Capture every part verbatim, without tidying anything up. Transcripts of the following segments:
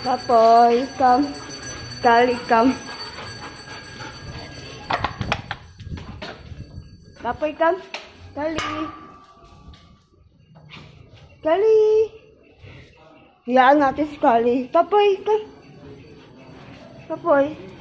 Kapoy, come. Kali, come. Kapoy, come. Kali. Kali. Hiyaan natin si Kali. Kapoy, come. Kapoy.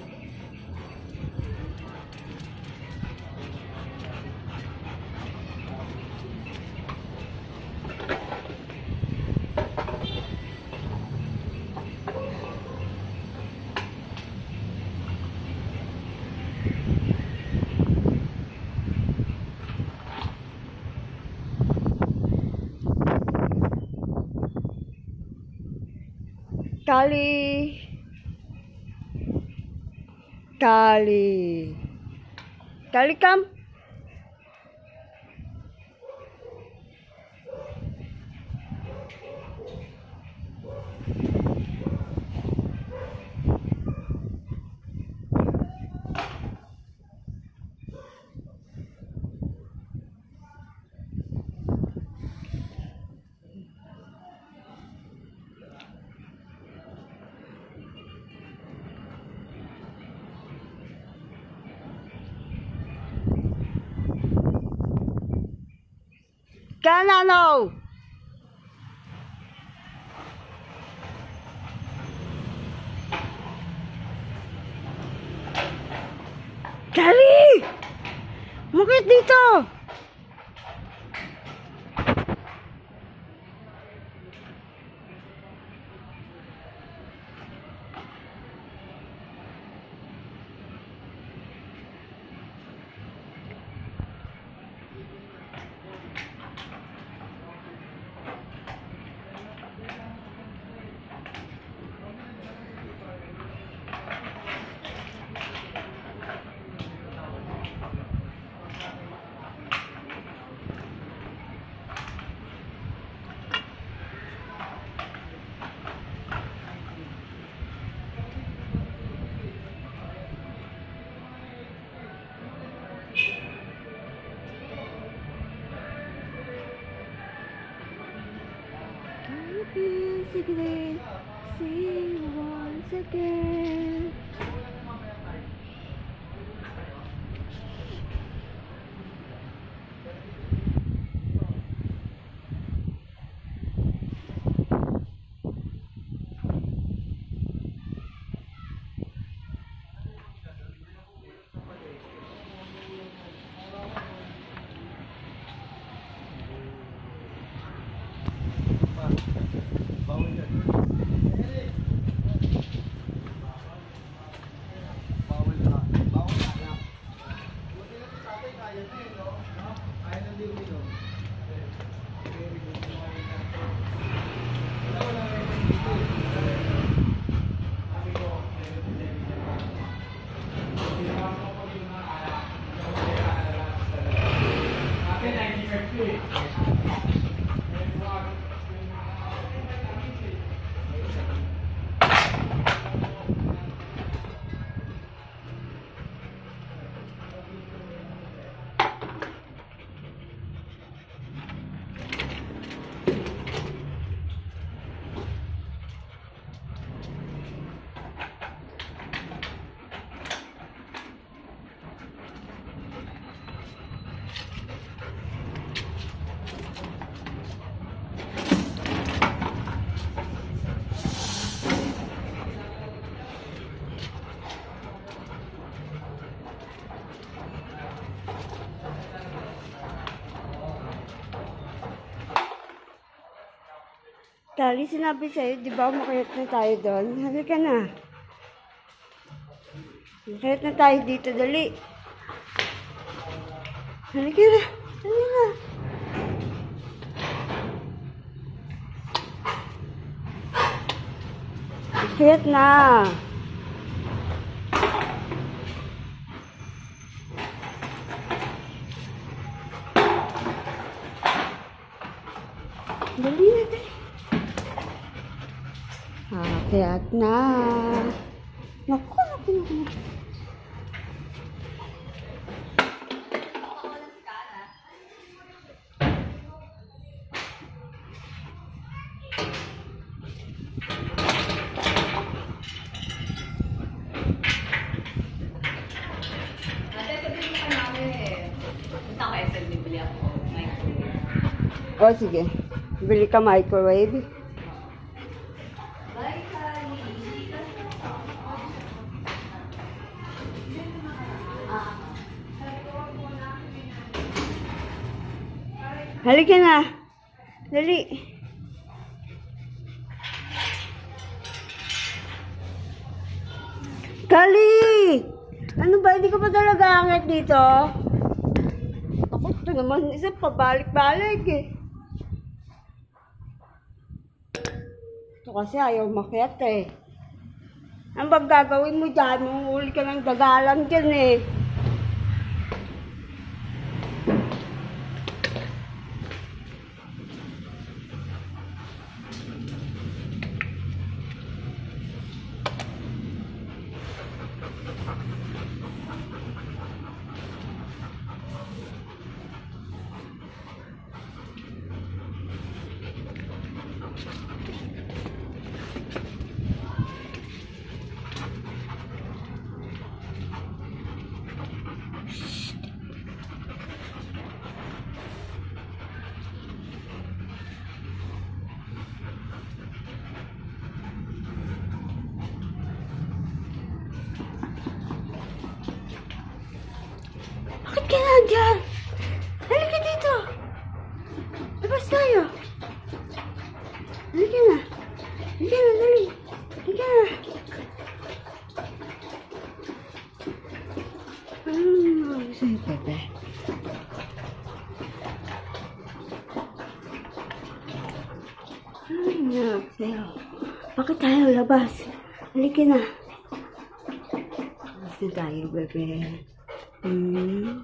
Kali. Kali. Kali, come. Kanano? Kali! Bakit dito? Basically, see you once again. Kali, sinabi sa'yo, di ba makayat na tayo doon? Halika na. Makayat na tayo dito, dali. Halika na. Dali na. Makayat na. Dali na, dali. Akyat na. Naku, naku, naku, naku. O, sige. Bili ka microwave. Halika na. Dali. Kali! Ano ba? Hindi ka pa talaga angat dito? Ako ito naman. Isa pabalik-balik eh. Ito kasi ayaw makiat eh. Ang bang gagawin mo dyan? Mahuli ka ng dagalan dyan eh. Bakit ka nandyan? Halika dito. Labas tayo. Halika na. Halika na, dali. Halika na. Ano sa'yo, Pepe? Ano sa'yo? Bakit tayo labas? Halika na. Labas na tayo, Pepe. Hmm.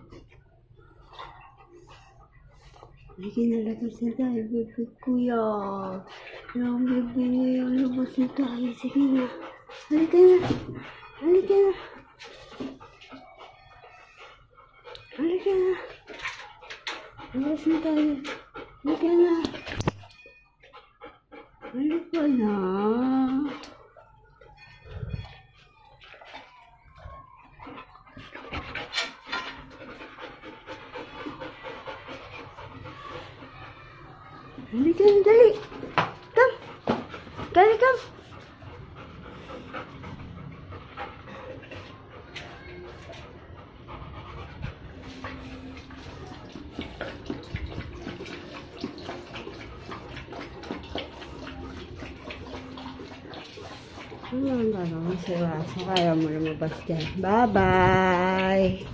Halika na, labas na tayo, bebe, kuya. Yung bebe, labas na tayo. Sige na. Halika na. Halika na. Halika na. Labas na tayo. Halika na. Halika na. Halika na, dali. Come. Dali, come. Ano ang gagawin sa'yo? Asa kaya mo lumabas dyan? Bye-bye!